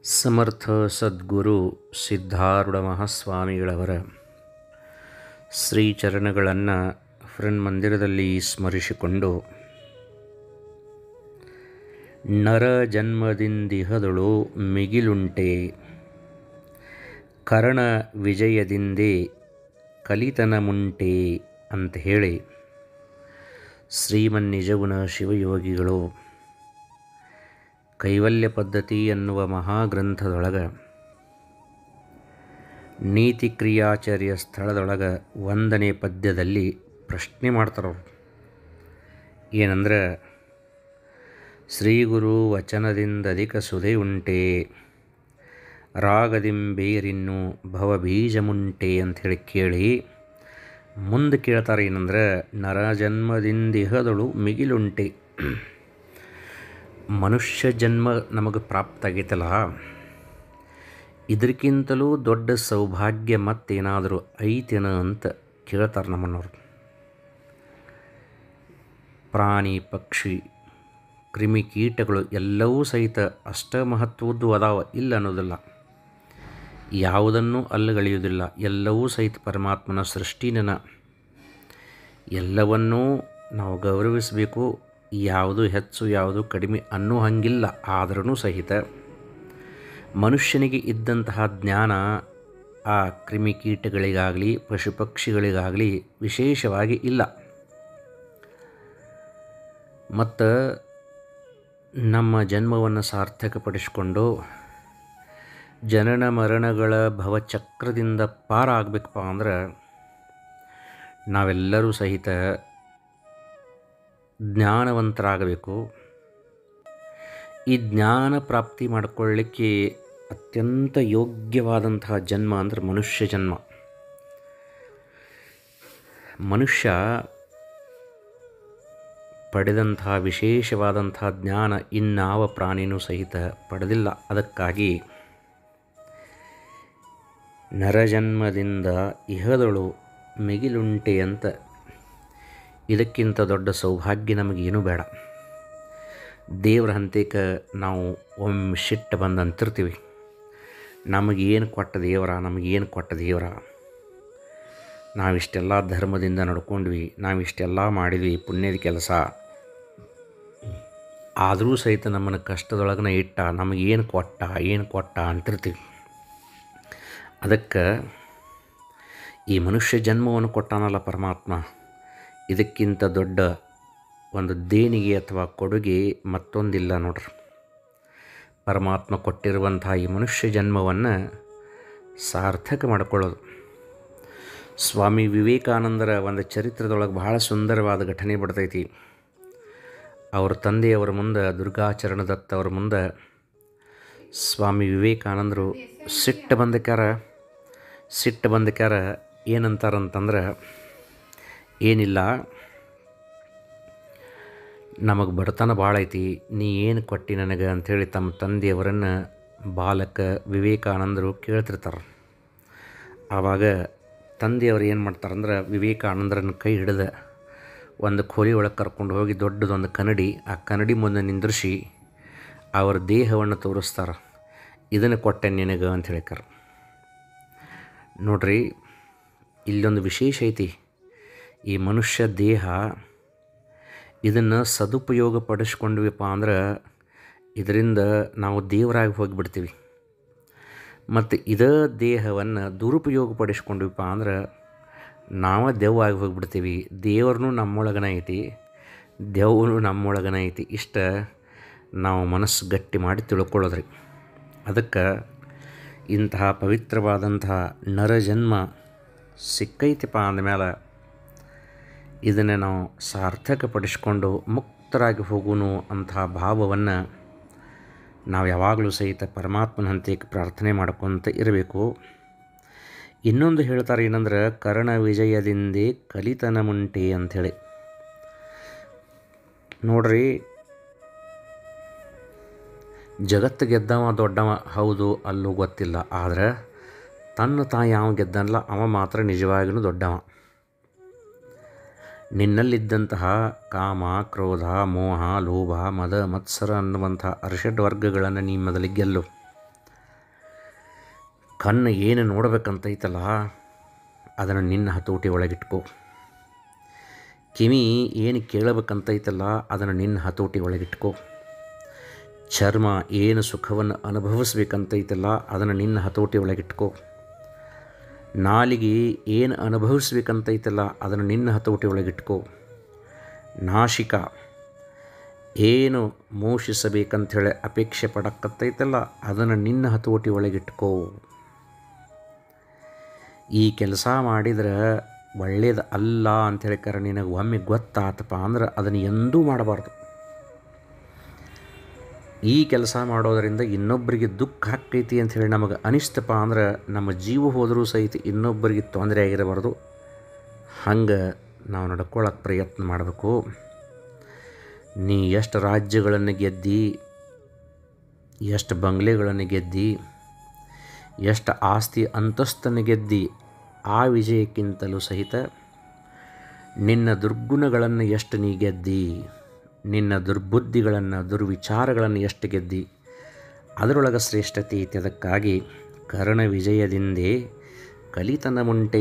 ಸಮರ್ಥ ಸದ್ಗುರು ಸಿದ್ಧಾರೂಢ ಮಹಾಸ್ವಾಮಿಗಳವರ ಶ್ರೀಚರಣಗಳನ್ನು ಮಂದಿರದಲ್ಲಿ ಸ್ಮರಿಸಿಕೊಂಡು, ನರ ಜನ್ಮದಿಂದಿಹದಳು ಮಿಗಿಲುಂಟೆ, ಕರ್ಣ ವಿಜಯದಿಂದೇ ಕಲಿತನಮುಂಟೆ ಅಂತ ಹೇಳಿ ಶ್ರೀಮನ್ನಿಜಗುಣ ಶಿವಯೋಗಿಗಳು ಕೈವಲ್ಯ ಪದ್ಧತಿ ಎನ್ನುವ ಮಹಾಗ್ರಂಥದೊಳಗೆ ನೀತಿ ಕ್ರಿಯಾಚಾರ್ಯ ಸ್ಥಳದೊಳಗೆ 1ನೇ ಪದ್ಯದಲ್ಲಿ ಪ್ರಶ್ನೆ ಮಾಡ್ತಾರವ್ರು. ಏನಂದ್ರೆ, ಶ್ರೀ ಗುರು ವಚನದಿಂದಧಿಕ ಸುಧೆ ಉಂಟೆ, ರಾಗದಿಂಬೇರಿನ್ನು ಭವಬೀಜಮುಂಟೆ ಅಂಥೇಳಿ ಕೇಳಿ ಮುಂದೆ ಕೇಳ್ತಾರೆ. ಏನಂದ್ರೆ, ನರಜನ್ಮದಿಂದಿಹದಳು ಮಿಗಿಲುಂಟೆ, ಮನುಷ್ಯ ಜನ್ಮ ನಮಗೆ ಪ್ರಾಪ್ತ ಆಗೈತಲ್ಲ, ಇದಕ್ಕಿಂತಲೂ ದೊಡ್ಡ ಸೌಭಾಗ್ಯ ಮತ್ತೇನಾದರೂ ಐತೇನ ಅಂತ ಕೇಳ್ತಾರೆ ನಮ್ಮನ್ನವರು. ಪ್ರಾಣಿ ಪಕ್ಷಿ ಕ್ರಿಮಿಕೀಟಗಳು ಎಲ್ಲವೂ ಸಹಿತ ಅಷ್ಟ ಮಹತ್ವದ್ದು ಅದಾವ, ಇಲ್ಲ ಅನ್ನೋದಿಲ್ಲ. ಯಾವುದನ್ನು ಅಲ್ಲಗಳೆಯುವುದಿಲ್ಲ, ಎಲ್ಲವೂ ಸಹಿತ ಪರಮಾತ್ಮನ ಸೃಷ್ಟಿನ ಎಲ್ಲವನ್ನೂ ನಾವು ಗೌರವಿಸಬೇಕು. ಯಾವುದು ಹೆಚ್ಚು ಯಾವುದು ಕಡಿಮೆ ಅನ್ನೋ ಹಂಗಿಲ್ಲ. ಆದ್ರೂ ಸಹಿತ ಮನುಷ್ಯನಿಗೆ ಇದ್ದಂತಹ ಜ್ಞಾನ ಆ ಕ್ರಿಮಿಕೀಟಗಳಿಗಾಗಲಿ ಪಶು ಪಕ್ಷಿಗಳಿಗಾಗಲಿ ವಿಶೇಷವಾಗಿ ಇಲ್ಲ. ಮತ್ತು ನಮ್ಮ ಜನ್ಮವನ್ನು ಸಾರ್ಥಕಪಡಿಸಿಕೊಂಡು ಜನನ ಮರಣಗಳ ಭವಚಕ್ರದಿಂದ ಪಾರ ಆಗಬೇಕಪ್ಪ ಅಂದ್ರೆ ನಾವೆಲ್ಲರೂ ಸಹಿತ ಜ್ಞಾನವಂತರಾಗಬೇಕು. ಈ ಜ್ಞಾನ ಪ್ರಾಪ್ತಿ ಮಾಡಿಕೊಳ್ಳಿಕ್ಕೆ ಅತ್ಯಂತ ಯೋಗ್ಯವಾದಂತಹ ಜನ್ಮ ಅಂದರೆ ಮನುಷ್ಯ ಜನ್ಮ. ಮನುಷ್ಯ ಪಡೆದಂತಹ ವಿಶೇಷವಾದಂತಹ ಜ್ಞಾನ ಇನ್ಯಾವ ಪ್ರಾಣಿನೂ ಸಹಿತ ಪಡೆದಿಲ್ಲ. ಅದಕ್ಕಾಗಿ ನರಜನ್ಮದಿಂದ ಇಹದಳು ಮಿಗಿಲುಂಟೆ ಅಂತ, ಇದಕ್ಕಿಂತ ದೊಡ್ಡ ಸೌಭಾಗ್ಯ ನಮಗೇನೂ ಬೇಡ. ದೇವ್ರ ಹಂತೇಕ ನಾವು ಒಮ್ಮೆ ಸಿಟ್ಟು ಬಂದು ಅಂತಿರ್ತೀವಿ, ನಮಗೇನು ಕೊಟ್ಟ ದೇವರ, ನಮಗೇನು ಕೊಟ್ಟ ದೇವರ, ನಾವಿಷ್ಟೆಲ್ಲ ಧರ್ಮದಿಂದ ನಡ್ಕೊಂಡ್ವಿ, ನಾವಿಷ್ಟೆಲ್ಲ ಮಾಡಿದ್ವಿ ಪುಣ್ಯದ ಕೆಲಸ, ಆದರೂ ಸಹಿತ ನಮ್ಮನ್ನು ಕಷ್ಟದೊಳಗನ ಇಟ್ಟ, ನಮಗೇನು ಕೊಟ್ಟ ಏನು ಕೊಟ್ಟ ಅಂತಿರ್ತೀವಿ. ಅದಕ್ಕೆ ಈ ಮನುಷ್ಯ ಜನ್ಮವನ್ನು ಕೊಟ್ಟಾನಲ್ಲ ಪರಮಾತ್ಮ, ಇದಕ್ಕಿಂತ ದೊಡ್ಡ ಒಂದು ದೇಣಿಗೆ ಅಥವಾ ಕೊಡುಗೆ ಮತ್ತೊಂದಿಲ್ಲ ನೋಡ್ರಿ. ಪರಮಾತ್ಮ ಕೊಟ್ಟಿರುವಂಥ ಈ ಮನುಷ್ಯ ಜನ್ಮವನ್ನು ಸಾರ್ಥಕ ಮಾಡಿಕೊಳ್ಳೋದು. ಸ್ವಾಮಿ ವಿವೇಕಾನಂದರ ಒಂದು ಚರಿತ್ರದೊಳಗೆ ಬಹಳ ಸುಂದರವಾದ ಘಟನೆ ಬರ್ತೈತಿ. ಅವ್ರ ತಂದೆಯವರ ಮುಂದೆ, ದುರ್ಗಾಚರಣ ದತ್ತ ಅವರ ಮುಂದೆ ಸ್ವಾಮಿ ವಿವೇಕಾನಂದರು ಸಿಟ್ಟು ಬಂದಕ್ಯಾರ ಏನಂತಾರಂತಂದ್ರೆ, ಏನಿಲ್ಲ, ನಮಗೆ ಬಡತನ ಭಾಳ ಐತಿ, ನೀ ಏನು ಕೊಟ್ಟಿ ನನಗೆ ಅಂಥೇಳಿ ತಮ್ಮ ತಂದೆಯವರನ್ನು ಬಾಲಕ ವಿವೇಕಾನಂದರು ಕೇಳ್ತಿರ್ತಾರೆ. ಆವಾಗ ತಂದೆಯವರು ಏನು ಮಾಡ್ತಾರಂದ್ರೆ, ವಿವೇಕಾನಂದರನ್ನು ಕೈ ಹಿಡಿದು ಒಂದು ಕೋಲಿ ಒಳಗೆ ಕರ್ಕೊಂಡು ಹೋಗಿ ದೊಡ್ಡದೊಂದು ಕನ್ನಡಿ, ಆ ಕನ್ನಡಿ ಮುಂದೆ ನಿಂದ್ರಿಸಿ ಅವರ ದೇಹವನ್ನು ತೋರಿಸ್ತಾರೆ. ಇದನ್ನು ಕೊಟ್ಟೆ ನಿನಗೆ ಅಂತ ಹೇಳ್ಕಾರ. ನೋಡ್ರಿ, ಇಲ್ಲೊಂದು ವಿಶೇಷ ಐತಿ. ಈ ಮನುಷ್ಯ ದೇಹ ಇದನ್ನು ಸದುಪಯೋಗ ಪಡಿಸ್ಕೊಂಡ್ವಿಪ್ಪ ಅಂದ್ರೆ ಇದರಿಂದ ನಾವು ದೇವರಾಗಿ ಹೋಗಿಬಿಡ್ತೀವಿ. ಮತ್ತು ಇದೇ ದೇಹವನ್ನು ದುರುಪಯೋಗ ಪಡಿಸ್ಕೊಂಡ್ವಿಪ್ಪ ಅಂದ್ರೆ ನಾವು ದೆವ್ವಾಗಿ ಹೋಗಿಬಿಡ್ತೀವಿ. ದೇವ್ರನ್ನೂ ನಮ್ಮೊಳಗನ ಐತಿ, ದೆವ್ವನು ನಮ್ಮೊಳಗನ ಐತಿ. ಇಷ್ಟ ನಾವು ಮನಸ್ಸು ಗಟ್ಟಿ ಮಾಡಿ ತಿಳ್ಕೊಳ್ಳೋದ್ರಿ. ಅದಕ್ಕೆ ಇಂತಹ ಪವಿತ್ರವಾದಂತಹ ನರಜನ್ಮ ಸಿಕ್ಕೈತಿಪ್ಪ ಅಂದಮೇಲೆ ಇದನ್ನು ನಾವು ಸಾರ್ಥಕಪಡಿಸ್ಕೊಂಡು ಮುಕ್ತರಾಗಿ ಹೋಗೋಣ ಅಂತಹ ಭಾವವನ್ನು ನಾವು ಯಾವಾಗಲೂ ಸಹಿತ ಪರಮಾತ್ಮನ ಹಂತಕ್ಕೆ ಪ್ರಾರ್ಥನೆ ಮಾಡ್ಕೊತ ಇರಬೇಕು. ಇನ್ನೊಂದು ಹೇಳ್ತಾರೆ ಏನಂದ್ರೆ, ಕರ್ಣ ವಿಜಯದಿಂದೇ ಕಲಿತನಮುಂಟೆ ಅಂಥೇಳಿ. ನೋಡ್ರಿ, ಜಗತ್ತು ಗೆದ್ದವ ದೊಡ್ಡವ ಹೌದು, ಅಲ್ಲೂ ಗೊತ್ತಿಲ್ಲ. ಆದರೆ ತನ್ನ ತಾಯಿ ಯಾವ ಗೆದ್ದನಲ್ಲ ಅವ ಮಾತ್ರ ನಿಜವಾಗಿಯೂ ದೊಡ್ಡವ. ನಿನ್ನಲ್ಲಿದ್ದಂತಹ ಕಾಮ, ಕ್ರೋಧ, ಮೋಹ, ಲೋಭ, ಮದ, ಮತ್ಸರ ಅನ್ನುವಂಥ ಅರಿಷಡ್ ವರ್ಗಗಳನ್ನು ನೀ ಮೊದಲಿಗೆ ಗೆಲ್ಲು. ಕಣ್ಣು ಏನು ನೋಡಬೇಕಂತೈತಲ್ಲ ಅದನ್ನು ನಿನ್ನ ಹತೋಟಿ ಒಳಗಿಟ್ಕೋ. ಕಿವಿ ಏನು ಕೇಳಬೇಕಂತೈತಲ್ಲ ಅದನ್ನು ನಿನ್ನ ಹತೋಟಿ ಒಳಗಿಟ್ಕೋ. ಚರ್ಮ ಏನು ಸುಖವನ್ನು ಅನುಭವಿಸ್ಬೇಕಂತೈತಲ್ಲ ಅದನ್ನು ನಿನ್ನ ಹತೋಟಿ ಒಳಗಿಟ್ಕೋ. ನಾಲಿಗೆ ಏನು ಅನುಭವಿಸ್ಬೇಕಂತೈತಲ್ಲ ಅದನ್ನು ನಿನ್ನ ಹತೋಟಿ ಒಳಗಿಟ್ಕೋ. ನಾಸಿಕ ಏನು ಮೋಷಿಸಬೇಕಂಥೇಳಿ ಅಪೇಕ್ಷೆ ಪಡಕ್ಕತ್ತೈತಲ್ಲ ಅದನ್ನು ನಿನ್ನ ಹತೋಟಿ ಒಳಗಿಟ್ಕೋ. ಈ ಕೆಲಸ ಮಾಡಿದ್ರೆ ಒಳ್ಳೇದು ಅಲ್ಲ ಅಂಥೇಳಿಕಾರ ನಿನಗೆ ಒಮ್ಮೆ ಗೊತ್ತಾತಪ್ಪ ಅಂದ್ರೆ ಅದನ್ನು ಎಂದೂ ಮಾಡಬಾರ್ದು. ಈ ಕೆಲಸ ಮಾಡೋದರಿಂದ ಇನ್ನೊಬ್ಬರಿಗೆ ದುಃಖ ಆಕ್ಕೈತಿ ಅಂಥೇಳಿ ನಮಗೆ ಅನಿಸ್ತಪ್ಪ ಅಂದ್ರೆ ನಮ್ಮ ಜೀವ ಹೋದರೂ ಸಹಿತ ಇನ್ನೊಬ್ಬರಿಗೆ ತೊಂದರೆ ಆಗಿರಬಾರ್ದು. ಹಂಗೆ ನಾವು ನಡ್ಕೊಳ್ಳೋಕೆ ಪ್ರಯತ್ನ ಮಾಡಬೇಕು. ನೀ ಎಷ್ಟು ರಾಜ್ಯಗಳನ್ನು ಗೆದ್ದಿ, ಎಷ್ಟು ಬಂಗ್ಲೆಗಳನ್ನು ಗೆದ್ದಿ, ಎಷ್ಟು ಆಸ್ತಿ ಅಂತಸ್ತನ್ನು ಗೆದ್ದಿ, ಆ ವಿಜಯಕ್ಕಿಂತಲೂ ಸಹಿತ ನಿನ್ನ ದುರ್ಗುಣಗಳನ್ನು ಎಷ್ಟು ನೀ ಗೆದ್ದಿ, ನಿನ್ನ ದುರ್ಬುದ್ಧಿಗಳನ್ನು ದುರ್ವಿಚಾರಗಳನ್ನು ಎಷ್ಟು ಗೆದ್ದಿ, ಅದರೊಳಗೆ ಶ್ರೇಷ್ಠತೆ ಐತಿ. ಅದಕ್ಕಾಗಿ ಕರ್ಣ ವಿಜಯದಿಂದೇ ಕಲಿತನ ಮುಂಟೆ.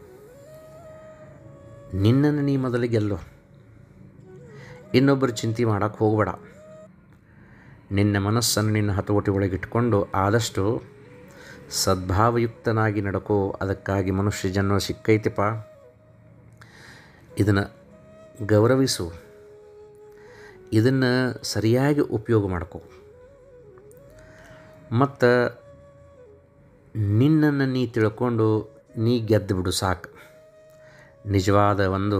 ನಿನ್ನನ್ನು ನೀ ಮೊದಲು ಗೆಲ್ಲೋ, ಇನ್ನೊಬ್ಬರು ಚಿಂತೆ ಮಾಡೋಕ್ಕೆ ಹೋಗಬೇಡ. ನಿನ್ನ ಮನಸ್ಸನ್ನು ನಿನ್ನ ಹತೋಟಿ ಒಳಗಿಟ್ಕೊಂಡು ಆದಷ್ಟು ಸದ್ಭಾವಯುಕ್ತನಾಗಿ ನಡ್ಕೋ. ಅದಕ್ಕಾಗಿ ಮನುಷ್ಯ ಜನ್ಮ ಸಿಕ್ಕೈತಿಪ್ಪ, ಇದನ್ನು ಗೌರವಿಸು, ಇದನ್ನು ಸರಿಯಾಗಿ ಉಪಯೋಗ ಮಾಡ್ಕೋ. ಮತ್ತು ನಿನ್ನನ್ನು ನೀ ತಿಳ್ಕೊಂಡು ನೀ ಗೆದ್ದು ಬಿಡು ಸಾಕು. ನಿಜವಾದ ಒಂದು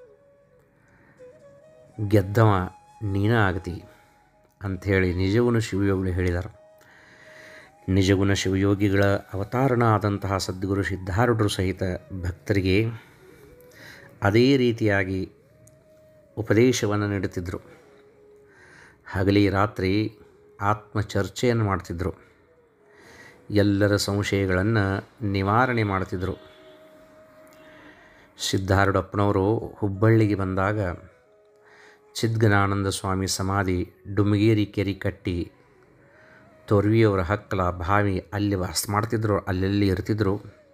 ಗೆದ್ದವ ನೀನ ಆಗ್ತಿ ಅಂಥೇಳಿ ನಿಜಗುಣ ಶಿವಯೋಗಿಗಳು ಹೇಳಿದ್ದಾರೆ. ನಿಜಗುಣ ಶಿವಯೋಗಿಗಳ ಅವತಾರಣ ಆದಂತಹ ಸದ್ಗುರು ಸಿದ್ಧಾರೂಢರು ಸಹಿತ ಭಕ್ತರಿಗೆ ಅದೇ ರೀತಿಯಾಗಿ ಉಪದೇಶವನ್ನು ನೀಡುತ್ತಿದ್ದರು. ಹಗಲಿ ರಾತ್ರಿ ಆತ್ಮಚರ್ಚೆಯನ್ನು ಮಾಡ್ತಿದ್ದರು. ಎಲ್ಲರ ಸಂಶಯಗಳನ್ನು ನಿವಾರಣೆ ಮಾಡ್ತಿದ್ದರು. ಸಿದ್ಧಾರೂಢಪ್ಪನವರು ಹುಬ್ಬಳ್ಳಿಗೆ ಬಂದಾಗ ಚಿದ್ಗನಾನಂದ ಸ್ವಾಮಿ ಸಮಾಧಿ ಡುಮಗೇರಿ ಕೆರೆ ಕಟ್ಟಿ ತೊರ್ವಿಯವರ ಹಕ್ಕಲ ಬಾವಿ ಅಲ್ಲಿ ವಾಸ ಮಾಡ್ತಿದ್ರು, ಅಲ್ಲೆಲ್ಲಿ ಇರ್ತಿದ್ರು.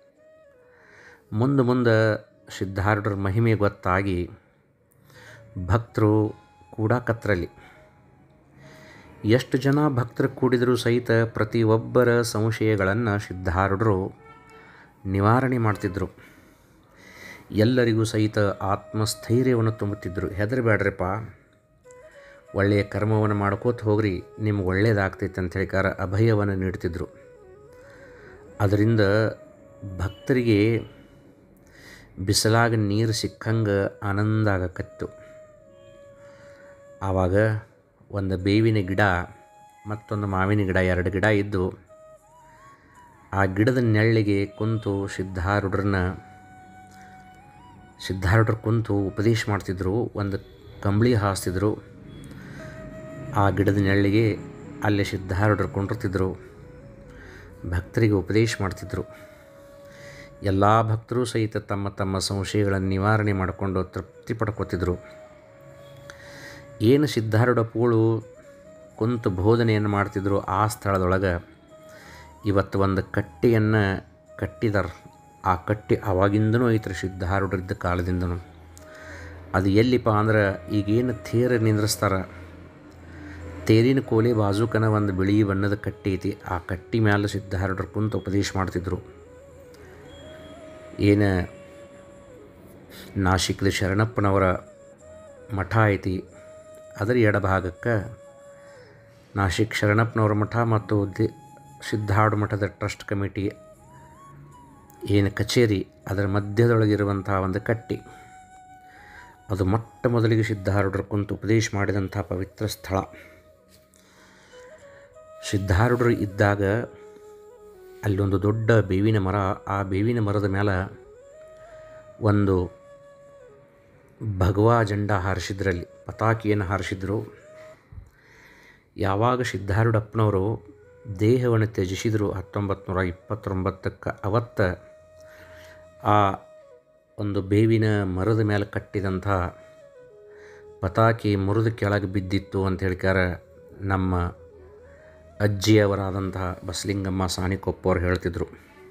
ಮುಂದೆ ಸಿದ್ಧಾರೂಢರ ಮಹಿಮೆ ಗೊತ್ತಾಗಿ ಭಕ್ತರು ಕೂಡಾಕತ್ರಲ್ಲಿ. ಎಷ್ಟು ಜನ ಭಕ್ತರು ಕೂಡಿದರೂ ಸಹಿತ ಪ್ರತಿಯೊಬ್ಬರ ಸಂಶಯಗಳನ್ನು ಸಿದ್ಧಾರೂಢರು ನಿವಾರಣೆ ಮಾಡ್ತಿದ್ದರು. ಎಲ್ಲರಿಗೂ ಸಹಿತ ಆತ್ಮಸ್ಥೈರ್ಯವನ್ನು ತುಂಬುತ್ತಿದ್ದರು. ಹೆದರಬೇಡ್ರಪ್ಪ, ಒಳ್ಳೆಯ ಕರ್ಮವನ್ನು ಮಾಡ್ಕೋತ ಹೋಗ್ರಿ, ನಿಮ್ಗೆ ಒಳ್ಳೆಯದಾಗ್ತೈತೆ ಅಂತ ಹೇಳಿಕಾರ ಅಭಯವನ್ನು ನೀಡ್ತಿದ್ರು. ಅದರಿಂದ ಭಕ್ತರಿಗೆ ಬಿಸಿಲಾಗ ನೀರು ಸಿಕ್ಕಂಗೆ ಆನಂದ ಆಗಕತ್ತು. ಆವಾಗ ಒಂದು ಬೇವಿನ ಗಿಡ ಮತ್ತೊಂದು ಮಾವಿನ ಗಿಡ, 2 ಗಿಡ ಇದ್ದು ಆ ಗಿಡದ ನೆರಳಿಗೆ ಕುಂತು ಸಿದ್ಧಾರೂಢರು ಕುಂತು ಉಪದೇಶ ಮಾಡ್ತಿದ್ರು. ಒಂದು ಕಂಬಳಿ ಹಾಸ್ತಿದ್ರು. ಆ ಗಿಡದ ನೆರಳಿಗೆ ಅಲ್ಲಿ ಸಿದ್ಧಾರೂಢರು ಕುಂಡಿರ್ತಿದ್ರು, ಭಕ್ತರಿಗೆ ಉಪದೇಶ ಮಾಡ್ತಿದ್ರು. ಎಲ್ಲ ಭಕ್ತರು ಸಹಿತ ತಮ್ಮ ತಮ್ಮ ಸಂಶಯಗಳನ್ನು ನಿವಾರಣೆ ಮಾಡಿಕೊಂಡು ತೃಪ್ತಿ ಪಡ್ಕೋತಿದ್ರು. ಏನು ಸಿದ್ಧಾರೂಢ ಪೂಳು ಕುಂತು ಬೋಧನೆಯನ್ನು ಮಾಡ್ತಿದ್ರು ಆ ಸ್ಥಳದೊಳಗೆ ಇವತ್ತು ಒಂದು ಕಟ್ಟೆಯನ್ನು ಕಟ್ಟಿದಾರೆ. ಆ ಕಟ್ಟೆ ಆವಾಗಿಂದನೂ ಐತ್ರಿ, ಸಿದ್ಧಾರೂಢರಿದ್ದ ಕಾಲದಿಂದನೂ. ಅದು ಎಲ್ಲಿಪ್ಪ ಅಂದ್ರೆ ಈಗೇನು ತೇರು ನಿಂದ್ರಿಸ್ತಾರೆ, ತೇರಿನ ಕೋಲೆ ಬಾಜುಕನ ಒಂದು ಬಿಳಿ ಬಣ್ಣದ ಕಟ್ಟಿ ಐತಿ. ಆ ಕಟ್ಟಿ ಮ್ಯಾಲೆ ಸಿದ್ಧಾರೂಢರು ಕುಂತು ಉಪದೇಶ ಮಾಡ್ತಿದ್ರು. ಏನು ನಾಶಿಕದ ಶರಣಪ್ಪನವರ ಮಠ ಐತಿ, ಅದರ ಎಡಭಾಗಕ್ಕೆ ನಾಶಿಕ್ ಶರಣಪ್ಪನವರ ಮಠ ಮತ್ತು ಸಿದ್ಧಾರೂಢ ಮಠದ ಟ್ರಸ್ಟ್ ಕಮಿಟಿ ಏನು ಕಚೇರಿ, ಅದರ ಮಧ್ಯದೊಳಗಿರುವಂಥ ಒಂದು ಕಟ್ಟಿ. ಅದು ಮೊಟ್ಟ ಮೊದಲಿಗೆ ಸಿದ್ಧಾರೂಢರು ಕುಂತು ಉಪದೇಶ ಮಾಡಿದಂಥ ಪವಿತ್ರ ಸ್ಥಳ. ಸಿದ್ಧಾರೂಢರು ಇದ್ದಾಗ ಅಲ್ಲೊಂದು ದೊಡ್ಡ ಬೇವಿನ ಮರ, ಆ ಬೇವಿನ ಮರದ ಮೇಲೆ ಒಂದು ಭಗವಾ ಜಂಡ ಹಾರಿಸಿದ್ರಲ್ಲಿ, ಪತಾಕಿಯನ್ನು ಹಾರಿಸಿದ್ರು. ಯಾವಾಗ ಸಿದ್ಧಾರೂಢಪ್ಪನವರು ದೇಹವನ್ನು ತ್ಯಜಿಸಿದರು 1929ಕ್ಕೆ, ಅವತ್ತು ಆ ಒಂದು ಬೇವಿನ ಮರದ ಮೇಲೆ ಕಟ್ಟಿದಂಥ ಪತಾಕಿ ಮುರಿದು ಕೆಳಗೆ ಬಿದ್ದಿತ್ತು ಅಂತ ಹೇಳ್ಕಾರ ನಮ್ಮ ಅಜ್ಜಿಯವರಾದಂತಹ ಬಸಲಿಂಗಮ್ಮ ಸಾನಿಕೊಪ್ಪವ್ರು ಹೇಳ್ತಿದ್ರು.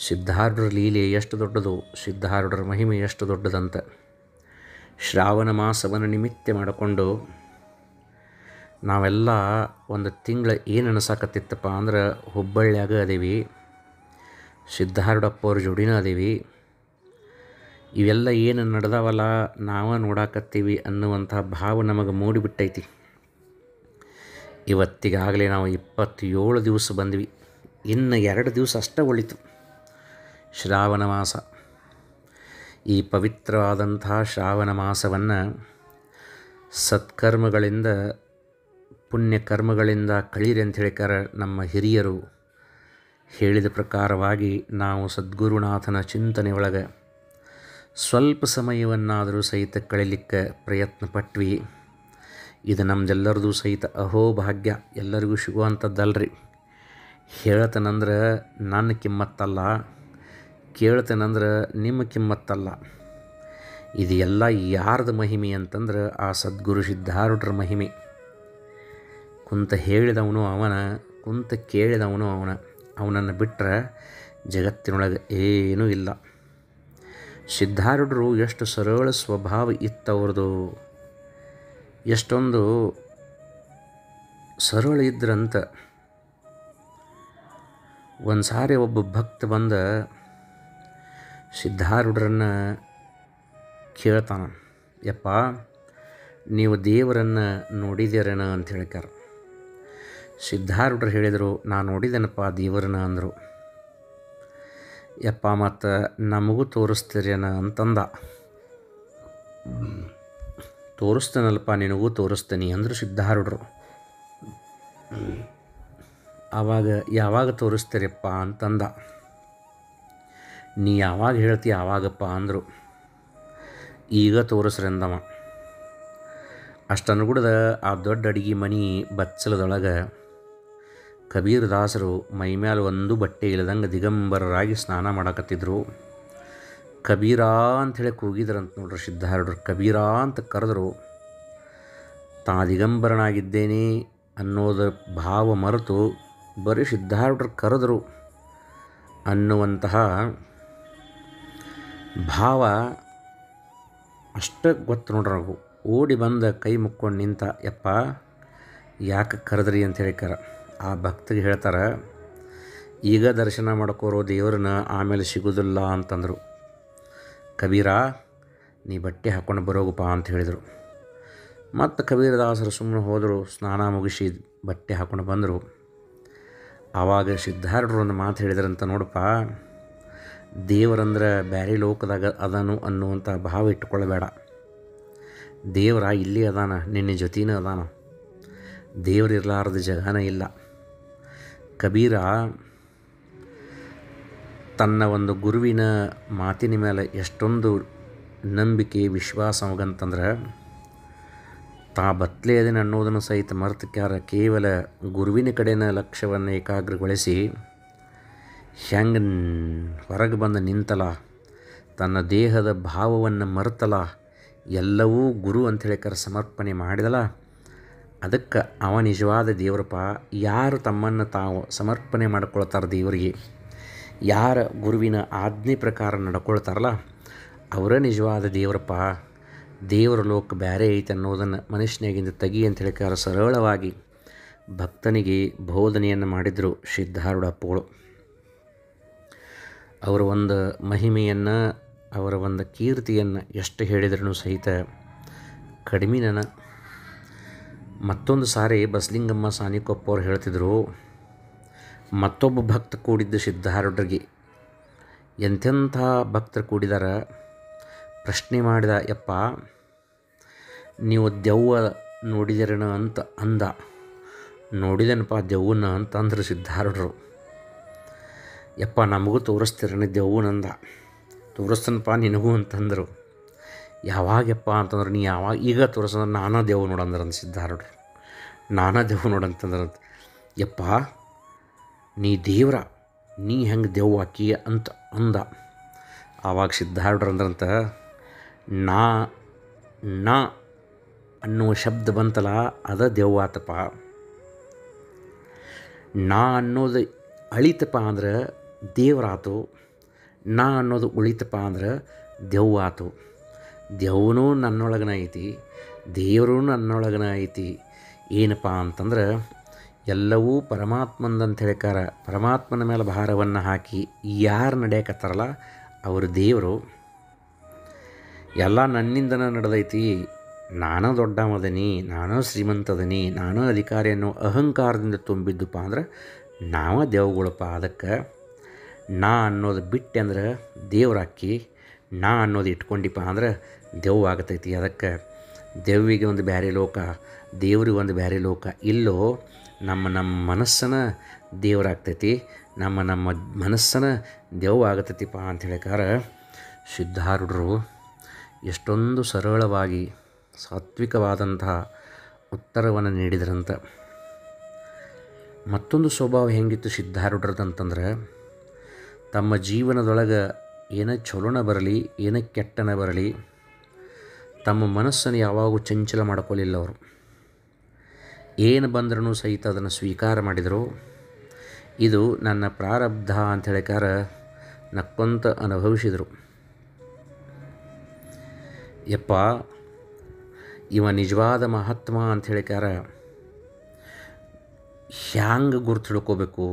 ಸಿದ್ಧಾರೂಢರ ಲೀಲೆ ಎಷ್ಟು ದೊಡ್ಡದು, ಸಿದ್ಧಾರೂಢರ ಮಹಿಮೆ ಎಷ್ಟು ದೊಡ್ಡದಂತ ಶ್ರಾವಣ ಮಾಸವನ್ನು ನಿಮಿತ್ತ ಮಾಡಿಕೊಂಡು ನಾವೆಲ್ಲ ಒಂದು ತಿಂಗಳು ಏನು ಅನಿಸಾಕತ್ತಿತ್ತಪ್ಪ ಅಂದ್ರೆ ಹುಬ್ಬಳ್ಳಿಯಾಗ ಅದೀವಿ, ಸಿದ್ಧಾರೂಢಪ್ಪ ಅವ್ರ ಜೋಡಿನ ಅದೀವಿ. ಇವೆಲ್ಲ ಏನು ನಡೆದಾವಲ್ಲ ನಾವು ನೋಡಾಕತ್ತೀವಿ ಅನ್ನುವಂಥ ಭಾವ ನಮಗೆ ಮೂಡಿಬಿಟ್ಟೈತಿ. ಇವತ್ತಿಗಾಗಲೇ ನಾವು 27 ದಿವಸ ಬಂದ್ವಿ. ಇನ್ನು 2 ದಿವಸ ಅಷ್ಟೇ ಉಳಿತು ಶ್ರಾವಣ ಮಾಸ. ಈ ಪವಿತ್ರವಾದಂಥ ಶ್ರಾವಣ ಮಾಸವನ್ನು ಸತ್ಕರ್ಮಗಳಿಂದ ಪುಣ್ಯಕರ್ಮಗಳಿಂದ ಕಳೀರಿ ಅಂತ ಹೇಳಿಕಾರ ನಮ್ಮ ಹಿರಿಯರು ಹೇಳಿದ ಪ್ರಕಾರವಾಗಿ ನಾವು ಸದ್ಗುರುನಾಥನ ಚಿಂತನೆ ಒಳಗೆ ಸ್ವಲ್ಪ ಸಮಯವನ್ನಾದರೂ ಸಹಿತ ಕಳೀಲಿಕ್ಕೆ ಪ್ರಯತ್ನ ಪಟ್ವಿ. ಇದು ನಮ್ಮದೆಲ್ಲರದು ಸಹಿತ ಅಹೋಭಾಗ್ಯ, ಎಲ್ಲರಿಗೂ ಸಿಗುವಂಥದ್ದಲ್ರಿ. ಹೇಳ್ತೇನೆಂದ್ರೆ ನನ್ನ ಕಿಮ್ಮತ್ತಲ್ಲ, ಕೇಳ್ತೇನೆಂದ್ರೆ ನಿಮ್ಮ ಕಿಮ್ಮತ್ತಲ್ಲ. ಇದು ಎಲ್ಲ ಯಾರ್ದು ಮಹಿಮೆ ಅಂತಂದ್ರೆ ಆ ಸದ್ಗುರು ಸಿದ್ಧಾರೂಢರ ಮಹಿಮೆ. ಕುಂತ ಹೇಳಿದವನು ಅವನ, ಕುಂತ ಕೇಳಿದವನು ಅವನನ್ನು ಬಿಟ್ಟರೆ ಜಗತ್ತಿನೊಳಗೆ ಏನೂ ಇಲ್ಲ. ಸಿದ್ಧಾರೂಢರು ಎಷ್ಟು ಸರಳ ಸ್ವಭಾವ ಇತ್ತವ್ರದ್ದು, ಎಷ್ಟೊಂದು ಸರಳ ಇದ್ರಂತ. ಒಂದು ಸಾರಿ ಒಬ್ಬ ಭಕ್ತ ಬಂದ ಸಿದ್ಧಾರೂಢರನ್ನು ಕೇಳ್ತಾನೆ, ಯಪ್ಪ ನೀವು ದೇವರನ್ನು ನೋಡಿದ್ದೀರೇನ ಅಂತ ಹೇಳ್ತಾರೆ. ಸಿದ್ಧಾರೂಢರು ಹೇಳಿದರು, ನಾನು ನೋಡಿದ್ದೇನಪ್ಪ ದೇವರನ್ನ ಅಂದರು. ಯಪ್ಪ ಮತ್ತು ನಮಗೂ ತೋರಿಸ್ತೀರೇನ ಅಂತಂದ. ತೋರಿಸ್ತೇನಲ್ಪ, ನಿನಗೂ ತೋರಿಸ್ತೀನಿ ಅಂದರು ಸಿದ್ಧಾರೂಢರು. ಆವಾಗ ಯಾವಾಗ ತೋರಿಸ್ತೀರಪ್ಪ ಅಂತಂದ. ನೀ ಯಾವಾಗ ಹೇಳ್ತೀಯ ಆವಾಗಪ್ಪ ಅಂದರು. ಈಗ ತೋರಿಸ್ರಿ ಅಂದವ. ಅಷ್ಟನುಗುಡದ ಆ ದೊಡ್ಡ ಅಡಿಗೆ ಮನೆ ಬಚ್ಚಲದೊಳಗೆ ಕಬೀರದಾಸರು ಮೈಮ್ಯಾಲ ಒಂದು ಬಟ್ಟೆ ಇಲ್ಲದಂಗೆ ದಿಗಂಬರರಾಗಿ ಸ್ನಾನ ಮಾಡಕತ್ತಿದ್ರು. ಕಬೀರ ಅಂಥೇಳಿ ಕೂಗಿದ್ರಂತ ನೋಡ್ರಿ ಸಿದ್ಧಾರೂಢರು. ಕಬೀರ ಅಂತ ಕರೆದ್ರು. ತಾ ದಿಗಂಬರನಾಗಿದ್ದೇನೆ ಅನ್ನೋದ ಭಾವ ಮರೆತು ಬರೀ ಸಿದ್ಧಾರೂಢರು ಕರೆದ್ರು ಅನ್ನುವಂತಹ ಭಾವ ಅಷ್ಟೇ ಗೊತ್ತು ನೋಡ್ರಿ. ನಾವು ಓಡಿ ಬಂದ ಕೈ ಮುಕ್ಕೊಂಡು ನಿಂತ, ಯಪ್ಪ ಯಾಕೆ ಕರೆದ್ರಿ ಅಂತ ಹೇಳಿಕಾರ. ಆ ಭಕ್ತಿಗೆ ಹೇಳ್ತಾರೆ, ಈಗ ದರ್ಶನ ಮಾಡ್ಕೋರೋ ದೇವ್ರನ್ನ ಆಮೇಲೆ ಸಿಗೋದಿಲ್ಲ ಅಂತಂದರು. ಕಬೀರ ನೀ ಬಟ್ಟೆ ಹಾಕ್ಕೊಂಡು ಬರೋಗಪ್ಪ ಅಂತ ಹೇಳಿದರು. ಮತ್ತು ಕಬೀರದಾಸರು ಸುಮ್ಮನೆ ಹೋದರು. ಸ್ನಾನ ಮುಗಿಸಿ ಬಟ್ಟೆ ಹಾಕ್ಕೊಂಡು ಬಂದರು. ಆವಾಗ ಸಿದ್ಧಾರೂಢರು ಒಂದು ಮಾತು ಹೇಳಿದ್ರಂತ, ನೋಡಪ್ಪ ದೇವರಂದ್ರೆ ಬ್ಯಾರೆ ಲೋಕದಾಗ ಅದಾನು ಅನ್ನುವಂಥ ಭಾವ ಇಟ್ಕೊಳ್ಬೇಡ. ದೇವರ ಇಲ್ಲಿ ಅದಾನ, ನಿನ್ನ ಜೊತೆನೇ ಅದಾನ. ದೇವರಿರಲಾರ್ದ ಜಗನ ಇಲ್ಲ. ಕಬೀರ ತನ್ನ ಒಂದು ಗುರುವಿನ ಮಾತಿನ ಮೇಲೆ ಎಷ್ಟೊಂದು ನಂಬಿಕೆ ವಿಶ್ವಾಸ ಅವಾಗಂತಂದ್ರೆ ತಾ ಬತ್ತಲೆ ಅದೇನು ಅನ್ನೋದನ್ನು ಸಹಿತ ಮರೆತಕ್ಯಾರ. ಕೇವಲ ಗುರುವಿನ ಕಡೆನ ಲಕ್ಷ್ಯವನ್ನು ಏಕಾಗ್ರಗೊಳಿಸಿ ಹೆಂಗೆ ಹೊರಗೆ ಬಂದು ನಿಂತಲ್ಲ, ತನ್ನ ದೇಹದ ಭಾವವನ್ನು ಮರೆತಲ್ಲ, ಎಲ್ಲವೂ ಗುರು ಅಂಥೇಳಿಕರ ಸಮರ್ಪಣೆ ಮಾಡಿದಲ್ಲ, ಅದಕ್ಕೆ ಅವ ನಿಜವಾದ ದೇವರಪ್ಪ. ಯಾರು ತಮ್ಮನ್ನು ತಾವು ಸಮರ್ಪಣೆ ಮಾಡ್ಕೊಳ್ತಾರೆ ದೇವರಿಗೆ, ಯಾರ ಗುರುವಿನ ಆಜ್ಞೆ ಪ್ರಕಾರ ನಡ್ಕೊಳ್ತಾರಲ್ಲ ಅವರೇ ನಿಜವಾದ ದೇವರಪ್ಪ. ದೇವರ ಲೋಕ ಬೇರೆ ಐತೆ ಅನ್ನೋದನ್ನು ಮನುಷ್ಯನಾಗಿಂದ ತೆಗಿ ಅಂತ ಹೇಳಿಕಾರ ಸರಳವಾಗಿ ಭಕ್ತನಿಗೆ ಬೋಧನೆಯನ್ನು ಮಾಡಿದರು ಸಿದ್ಧಾರೂಢಪ್ಪಗಳು. ಅವರ ಒಂದು ಮಹಿಮೆಯನ್ನು, ಅವರ ಒಂದು ಕೀರ್ತಿಯನ್ನು ಎಷ್ಟು ಹೇಳಿದ್ರೂ ಸಹಿತ ಕಡಿಮೆನ. ಮತ್ತೊಂದು ಸಾರಿ ಬಸಲಿಂಗಮ್ಮ ಸಾನಿಕೊಪ್ಪ ಅವ್ರು ಹೇಳ್ತಿದ್ರು, ಮತ್ತೊಬ್ಬ ಭಕ್ತ ಕೂಡಿದ್ದ ಸಿದ್ಧಾರೂಢರಿಗೆ. ಎಂತೆಂಥ ಭಕ್ತರು ಕೂಡಿದಾರ. ಪ್ರಶ್ನೆ ಮಾಡಿದ, ಯಪ್ಪ ನೀವು ದೆವ್ವ ನೋಡಿದಿರೇನ ಅಂತ ಅಂದ. ನೋಡಿದೇನಪ್ಪ ದೆವ್ವನ ಅಂತಂದ್ರು ಸಿದ್ಧಾರೂಢರು. ಯಪ್ಪ ನಮಗೂ ತೋರಿಸ್ತೀರೇನ ದೆವ್ವನಂದ. ತೋರಿಸ್ತೇನಪ್ಪ ನಿನಗೂ ಅಂತಂದರು. ಯಾವಾಗಪ್ಪ ಅಂತಂದ್ರೆ, ನೀ ಯಾವಾಗ ಈಗ ತೋರಿಸಂದ್ರೆ ನಾನಾ ದೆವ್ವ ನೋಡಂದ್ರಂತ ಸಿದ್ಧಾರೂಢರು. ನಾನಾ ದೆವ್ವ ನೋಡಂತಂದ್ರಂತ. ಯಪ್ಪ ನೀ ದೇವ್ರ, ನೀ ಹೆಂಗೆ ದೆವ್ವ ಆಕಿ ಅಂತ ಅಂದ. ಆವಾಗ ಸಿದ್ಧಾರೂಢರು ಅಂದ್ರಂತ, ನಾ ಅನ್ನುವ ಶಬ್ದ ಬಂತಲ್ಲ ಅದ ದೆವ್ವ ಆತಪ್ಪ. ನಾ ಅನ್ನೋದು ಅಳಿತಪ್ಪ ಅಂದ್ರೆ ದೇವರಾತು. ನಾ ಅನ್ನೋದು ಉಳಿತಪ್ಪ ಅಂದ್ರೆ ದೆವ್ವ ಆತು. ದೆವ್ವನೂ ನನ್ನೊಳಗನ ಐತಿ, ದೇವರು ನನ್ನೊಳಗನ ಐತಿ. ಏನಪ್ಪ ಅಂತಂದ್ರೆ ಎಲ್ಲವೂ ಪರಮಾತ್ಮಂದಂತ ಹೇಳ್ಕಾರ. ಪರಮಾತ್ಮನ ಮೇಲೆ ಭಾರವನ್ನು ಹಾಕಿ ಯಾರು ನಡೆಯಕತ್ತಾರಲ್ಲ ಅವರು ದೇವರು. ಎಲ್ಲ ನನ್ನಿಂದನ ನಡೆದೈತಿ, ನಾನೂ ದೊಡ್ಡವದನಿ, ನಾನೂ ಶ್ರೀಮಂತದನಿ, ನಾನೂ ಅಧಿಕಾರಿ ಅನ್ನೋ ಅಹಂಕಾರದಿಂದ ತುಂಬಿದ್ದಪ್ಪ ಅಂದ್ರೆ ನಾವ ದೇವ್ಗಳಪ್ಪ. ಅದಕ್ಕೆ ನಾ ಅನ್ನೋದು ಬಿಟ್ಟೆ ಅಂದ್ರೆ ದೇವ್ರಾಕಿ, ನಾ ಅನ್ನೋದು ಇಟ್ಕೊಂಡಿಪ್ಪ ಅಂದ್ರೆ ದೆವ್ವ ಆಗತೈತಿ. ಅದಕ್ಕೆ ದೆವ್ವಿಗೆ ಒಂದು ಬೇರೆ ಲೋಕ, ದೇವ್ರಿಗೆ ಒಂದು ಬೇರೆ ಲೋಕ ಇಲ್ಲೋ. ನಮ್ಮ ಮನಸ್ಸನ ದೇವರಾಗ್ತೈತಿ, ನಮ್ಮ ಮನಸ್ಸನ ದೆವ್ವ ಆಗತೈತಿಪ್ಪ ಅಂತ ಹೇಳಿಕಾರ ಸಿದ್ಧಾರೂಢರು ಎಷ್ಟೊಂದು ಸರಳವಾಗಿ ಸಾತ್ವಿಕವಾದಂತಹ ಉತ್ತರವನ್ನು ನೀಡಿದ್ರಂತ. ಮತ್ತೊಂದು ಸ್ವಭಾವ ಹೆಂಗಿತ್ತು ಸಿದ್ಧಾರೂಢರದಂತಂದ್ರೆ, ತಮ್ಮ ಜೀವನದೊಳಗೆ ಏನೇ ಚಲೋನ ಬರಲಿ ಏನೇ ಕೆಟ್ಟನ ಬರಲಿ ತಮ್ಮ ಮನಸ್ಸನ್ನು ಯಾವಾಗೂ ಚಂಚಲ ಮಾಡ್ಕೊಳ್ಳಿಲ್ಲ ಅವರು. ಏನು ಬಂದ್ರೂ ಸಹಿತ ಅದನ್ನು ಸ್ವೀಕಾರ ಮಾಡಿದರು. ಇದು ನನ್ನ ಪ್ರಾರಬ್ಧ ಅಂತ ಹೇಳಿಕಾರ ನಕ್ಕೊಂತ ಅನುಭವಿಸಿದರು. ಯಪ್ಪ ಇವ ನಿಜವಾದ ಮಹಾತ್ಮ ಅಂತ ಹೇಳಿಕಾರ ಹ್ಯಾಂಗೆ ಗುರ್ತು ಹಿಡ್ಕೋಬೇಕು,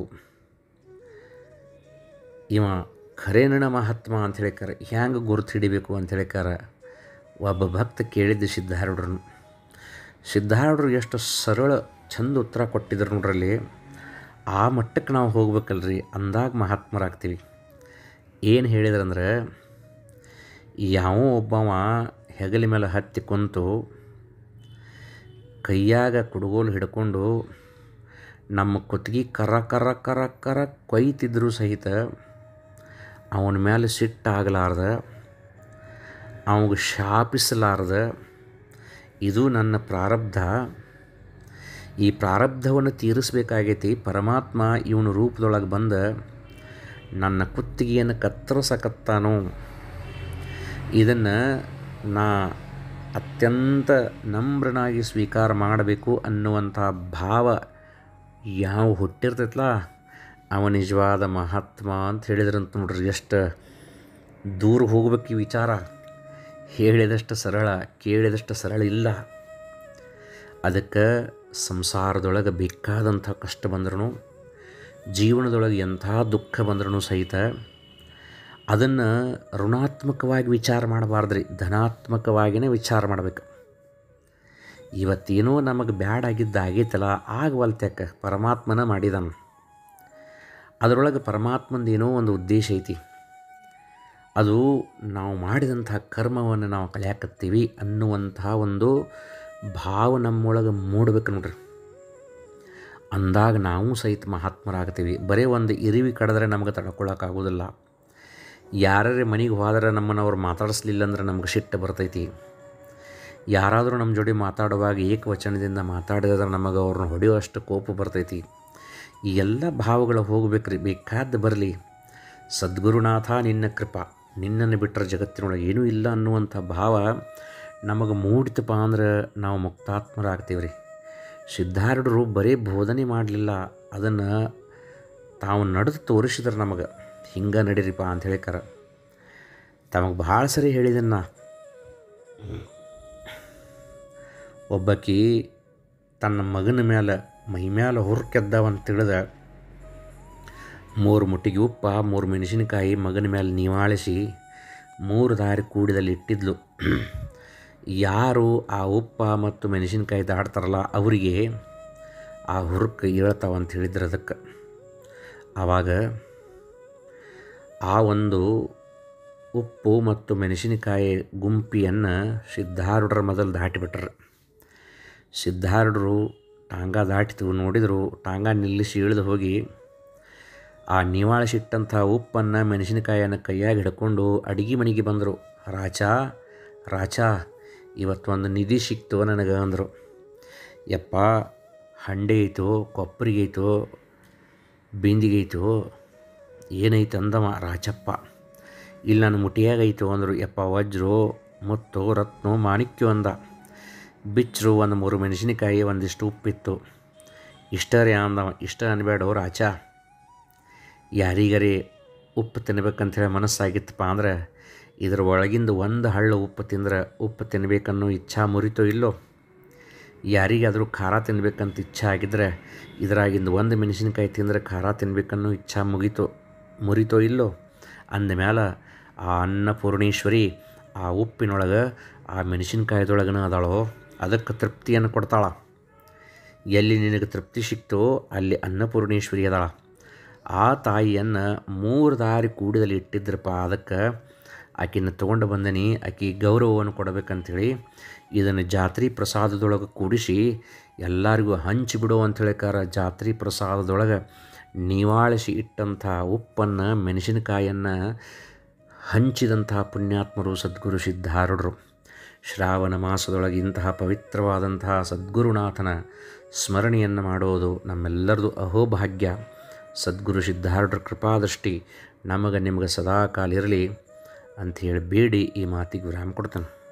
ಇವ ಖರೇನಣ ಮಹಾತ್ಮ ಅಂತ ಹೇಳಿಕಾರ ಹ್ಯಾಂಗೆ ಗುರ್ತು ಹಿಡಿಬೇಕು ಅಂತ ಹೇಳಿಕಾರ ಒಬ್ಬ ಭಕ್ತ ಕೇಳಿದ್ದು ಸಿದ್ಧಾರೂಢರನ್ನು. ಸಿದ್ಧಾರೂಢರು ಎಷ್ಟು ಸರಳ ಚಂದ ಉತ್ತರ ಕೊಟ್ಟಿದ್ರು ನೋಡ್ರಲ್ಲಿ. ಆ ಮಟ್ಟಕ್ಕೆ ನಾವು ಹೋಗ್ಬೇಕಲ್ರಿ, ಅಂದಾಗ ಮಹಾತ್ಮರಾಗ್ತೀವಿ. ಏನು ಹೇಳಿದ್ರಂದ್ರೆ, ಯಾವ ಒಬ್ಬವ ಹೆಗಲ ಮೇಲೆ ಹತ್ತಿ ಕುಂತು ಕೈಯಾಗ ಕುಡುಗೋಲು ಹಿಡ್ಕೊಂಡು ನಮ್ಮ ಕುತ್ತಿಗೆ ಕರ ಕರ ಕರ ಕರ ಕೊಯ್ತಿದ್ರು ಸಹಿತ ಅವನ ಮೇಲೆ ಸಿಟ್ಟಾಗಲಾರ್ದ, ಅವಾಗ ಶಾಪಿಸಲಾರ್ದ, ಇದು ನನ್ನ ಪ್ರಾರಬ್ಧ, ಈ ಪ್ರಾರಬ್ಧವನ್ನು ತೀರಿಸಬೇಕಾಗೈತಿ, ಪರಮಾತ್ಮ ಇವನ ರೂಪದೊಳಗೆ ಬಂದ ನನ್ನ ಕುತ್ತಿಗೆಯನ್ನು ಕತ್ತರಿಸಕತ್ತಾನೋ, ಇದನ್ನು ನಾ ಅತ್ಯಂತ ನಮ್ರನಾಗಿ ಸ್ವೀಕಾರ ಮಾಡಬೇಕು ಅನ್ನುವಂಥ ಭಾವ ಯಾವ ಹುಟ್ಟಿರ್ತೈತಲ್ಲ ಅವ ನಿಜವಾದ ಮಹಾತ್ಮ ಅಂತ ಹೇಳಿದ್ರಂತ ನೋಡ್ರಿ. ಎಷ್ಟು ದೂರ ಹೋಗ್ಬೇಕು ಈ ವಿಚಾರ. ಹೇಳಿದಷ್ಟು ಸರಳ, ಕೇಳಿದಷ್ಟು ಸರಳ ಇಲ್ಲ. ಅದಕ್ಕೆ ಸಂಸಾರದೊಳಗೆ ಬೇಕಾದಂಥ ಕಷ್ಟ ಬಂದ್ರೂ, ಜೀವನದೊಳಗೆ ಎಂಥ ದುಃಖ ಬಂದ್ರೂ ಸಹಿತ ಅದನ್ನು ಋಣಾತ್ಮಕವಾಗಿ ವಿಚಾರ ಮಾಡಬಾರ್ದ್ರಿ, ಧನಾತ್ಮಕವಾಗಿಯೇ ವಿಚಾರ ಮಾಡಬೇಕು. ಇವತ್ತೇನೋ ನಮಗೆ ಬ್ಯಾಡ್ ಆಗೈತಲ್ಲ, ಆಗವಲ್ತ್ಯಾಕೆ, ಪರಮಾತ್ಮನ ಮಾಡಿದಾನ. ಅದರೊಳಗೆ ಪರಮಾತ್ಮಂದು ಏನೋ ಒಂದು ಉದ್ದೇಶ ಐತಿ. ಅದು ನಾವು ಮಾಡಿದಂಥ ಕರ್ಮವನ್ನು ನಾವು ಕಳೆಯಾಕತ್ತೀವಿ ಅನ್ನುವಂಥ ಒಂದು ಭಾವ ನಮ್ಮೊಳಗೆ ಮೂಡಬೇಕು ನೋಡ್ರಿ. ಅಂದಾಗ ನಾವು ಸಹಿತ ಮಹಾತ್ಮರಾಗ್ತೀವಿ. ಬರೀ ಒಂದು ಇರಿವಿ ಕಡಿದ್ರೆ ನಮಗೆ ತಡ್ಕೊಳ್ಳೋಕ್ಕಾಗೋದಿಲ್ಲ. ಯಾರೇ ಮನೆಗೆ ಹೋದ್ರೆ ನಮ್ಮನ್ನು ಅವ್ರು ಮಾತಾಡಿಸ್ಲಿಲ್ಲ ಅಂದ್ರೆ ನಮ್ಗೆ ಸಿಟ್ಟು ಬರ್ತೈತಿ. ಯಾರಾದರೂ ನಮ್ಮ ಜೋಡಿ ಮಾತಾಡುವಾಗ ಏಕವಚನದಿಂದ ಮಾತಾಡಿದ್ರೆ ನಮಗೆ ಅವ್ರನ್ನ ಹೊಡೆಯುವಷ್ಟು ಕೋಪ ಬರ್ತೈತಿ. ಈ ಎಲ್ಲ ಭಾವಗಳು ಹೋಗ್ಬೇಕ್ರಿ, ಬೇಕಾದ್ದು ಬರಲಿ. ಸದ್ಗುರುನಾಥ ನಿನ್ನ ಕೃಪಾ, ನಿನ್ನನ್ನು ಬಿಟ್ಟರೆ ಜಗತ್ತಿನೊಳಗೆ ಏನೂ ಇಲ್ಲ ಅನ್ನುವಂಥ ಭಾವ ನಮಗೆ ಮೂಡಿತಪ್ಪ ಅಂದ್ರೆ ನಾವು ಮುಕ್ತಾತ್ಮರಾಗ್ತೀವಿ ರೀ. ಸಿದ್ಧಾರೂಢರು ಬರೀ ಬೋಧನೆ ಮಾಡಲಿಲ್ಲ, ಅದನ್ನು ತಾವು ನಡೆದು ತೋರಿಸಿದ್ರೆ ನಮಗೆ ಹಿಂಗೆ ನಡೀರಿಪ್ಪ ಅಂತ ಹೇಳಿಕಾರ. ತಮಗೆ ಭಾಳ ಸರಿ ಹೇಳಿದನ್ನ. ಒಬ್ಬಾಕಿ ತನ್ನ ಮಗನ ಮೇಲೆ ಮೈಮ್ಯಾಲ ಹುರ್ಕೆದ್ದಾವಂತ ತಿಳಿದ 3 ಮುಟ್ಟಿಗೆ ಉಪ್ಪ 3 ಮೆಣಸಿನಕಾಯಿ ಮಗನ ಮೇಲೆ ನಿವಾಳಿಸಿ 3 ದಾರಿ ಕೂಡಿದಲ್ಲಿ ಇಟ್ಟಿದ್ಲು. ಯಾರು ಆ ಉಪ್ಪ ಮತ್ತು ಮೆಣಸಿನಕಾಯಿ ದಾಡ್ತಾರಲ್ಲ ಅವರಿಗೆ ಆ ಹುರ್ಕ ಹೇಳ್ತಾವಂತ ಹೇಳಿದ್ರು. ಅದಕ್ಕೆ ಆವಾಗ ಆ ಒಂದು ಉಪ್ಪು ಮತ್ತು ಮೆಣಸಿನಕಾಯಿ ಗುಂಪಿಯನ್ನು ಸಿದ್ಧಾರೂಢರ ಮೊದಲು ದಾಟಿಬಿಟ್ರು. ಸಿದ್ಧಾರೂಢರು ಟಾಂಗ ದಾಟಿತು, ನೋಡಿದರು. ಟಾಂಗ ನಿಲ್ಲಿಸಿ ಇಳಿದು ಹೋಗಿ ಆ ನಿವಾಳಿಸಿಟ್ಟಂಥ ಉಪ್ಪನ್ನು ಮೆಣಸಿನಕಾಯಿಯನ್ನು ಕೈಯಾಗ ಹಿಡ್ಕೊಂಡು ಅಡುಗೆ ಮನೆಗೆ ಬಂದರು. ರಾಚಾ ಇವತ್ತೊಂದು ನಿಧಿ ಸಿಕ್ತು ನನಗೆ ಅಂದರು. ಯಪ್ಪ, ಹಂಡೆ ಐತೋ, ಕೊಪ್ಪರಿಗೆ ಐತೋ, ಬಿಂದಿಗೆ ಐತೋ, ಏನೈತೆ ಅಂದವ ರಾಚಪ್ಪ. ಇಲ್ಲಿ ನನ್ನ ಮುಟಿಯಾಗೈತು ಅಂದರು. ಯಪ್ಪ, ವಜ್ರು ಮುತ್ತು ರತ್ನ ಮಾಣಿಕ್ಯು ಅಂದ. ಬಿಚ್ಚರು ಒಂದು 3 ಮೆಣಸಿನಕಾಯಿ, ಒಂದಿಷ್ಟು ಉಪ್ಪಿತ್ತು. ಇಷ್ಟರೇ ಅಂದವ. ಇಷ್ಟ ಅನ್ಬೇಡೋ ರಾಚ, ಯಾರಿಗರೇ ಉಪ್ಪು ತಿನ್ಬೇಕಂಥೇಳಿ ಮನಸ್ಸಾಗಿತ್ತಪ್ಪ ಅಂದ್ರೆ ಇದರ ಒಳಗಿಂದ ಒಂದು ಹಳ್ಳ ಉಪ್ಪು ತಿಂದ್ರೆ ಉಪ್ಪು ತಿನ್ನಬೇಕನ್ನೋ ಇಚ್ಛಾ ಮುರಿತೋ ಇಲ್ಲೋ. ಯಾರಿಗಾದರೂ ಖಾರ ತಿನ್ಬೇಕಂತ ಇಚ್ಛೆ ಆಗಿದ್ದರೆ ಇದರಾಗಿಂದ ಒಂದು ಮೆಣಸಿನ್ಕಾಯಿ ತಿಂದರೆ ಖಾರ ತಿನ್ಬೇಕನ್ನೋ ಇಚ್ಛಾ ಮುರಿತೋ ಇಲ್ಲೋ. ಅಂದಮೇಲೆ ಆ ಅನ್ನಪೂರ್ಣೇಶ್ವರಿ ಆ ಉಪ್ಪಿನೊಳಗೆ ಆ ಮೆಣಸಿನ್ಕಾಯ್ದೊಳಗನ ಅದಾಳೋ, ಅದಕ್ಕೆ ತೃಪ್ತಿಯನ್ನು ಕೊಡ್ತಾಳ. ಎಲ್ಲಿ ನಿನಗೆ ತೃಪ್ತಿ ಸಿಕ್ತೋ ಅಲ್ಲಿ ಅನ್ನಪೂರ್ಣೇಶ್ವರಿ ಅದಾಳ. ಆ ತಾಯಿಯನ್ನು 3 ದಾರಿ ಕೂಡಿದಲ್ಲಿ ಇಟ್ಟಿದ್ರಪ್ಪ. ಅದಕ್ಕೆ ಆಕಿನ ತೊಗೊಂಡು ಬಂದನಿ, ಆಕಿ ಗೌರವವನ್ನು ಕೊಡಬೇಕಂಥೇಳಿ ಇದನ್ನು ಜಾತ್ರೆ ಪ್ರಸಾದದೊಳಗೆ ಕೂಡಿಸಿ ಎಲ್ಲರಿಗೂ ಹಂಚಿಬಿಡು ಅಂಥೇಳಿಕಾರ. ಜಾತ್ರೆ ಪ್ರಸಾದದೊಳಗೆ ನಿವಾಳಿಸಿ ಇಟ್ಟಂಥ ಉಪ್ಪನ್ನು ಮೆಣಸಿನಕಾಯನ್ನು ಹಂಚಿದಂತಹ ಪುಣ್ಯಾತ್ಮರು ಸದ್ಗುರು ಸಿದ್ಧಾರೂಢರು. ಶ್ರಾವಣ ಮಾಸದೊಳಗೆ ಇಂತಹ ಪವಿತ್ರವಾದಂತಹ ಸದ್ಗುರುನಾಥನ ಸ್ಮರಣೆಯನ್ನು ಮಾಡೋದು ನಮ್ಮೆಲ್ಲರದು ಅಹೋಭಾಗ್ಯ. ಸದ್ಗುರು ಸಿದ್ಧಾರೂಢರ ಕೃಪಾದೃಷ್ಟಿ ನಮಗೆ ನಿಮಗೆ ಸದಾಕಾಲ ಇರಲಿ ಅಂಥೇಳಿ ಬೇಡಿ ಈ ಮಾತಿಗೆ ವಿರಾಮ ಕೊಡ್ತಾನೆ.